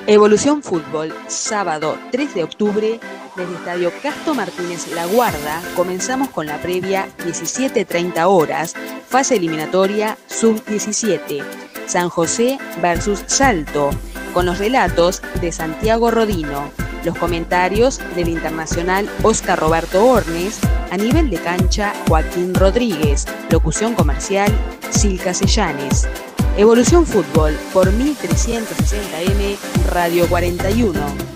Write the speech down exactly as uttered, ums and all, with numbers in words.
Evolución Fútbol, sábado tres de octubre, desde Estadio Casto Martínez La Guarda, comenzamos con la previa diecisiete treinta horas, fase eliminatoria sub diecisiete, San José versus Salto, con los relatos de Santiago Rodino, los comentarios del internacional Oscar Roberto Ornes, a nivel de cancha Joaquín Rodríguez, locución comercial Silca Sellanes. Evolución Fútbol por mil trescientos sesenta eme Radio cuarenta y uno.